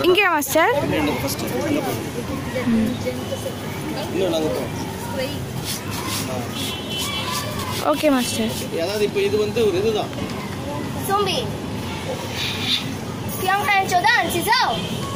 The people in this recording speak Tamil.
இங்கே மாஸ்டர் ஓகே மாஸ்டர் அதாவது இப்போ இது வந்து ஒரு இதுதான் 松饼，香汉手蛋起奏。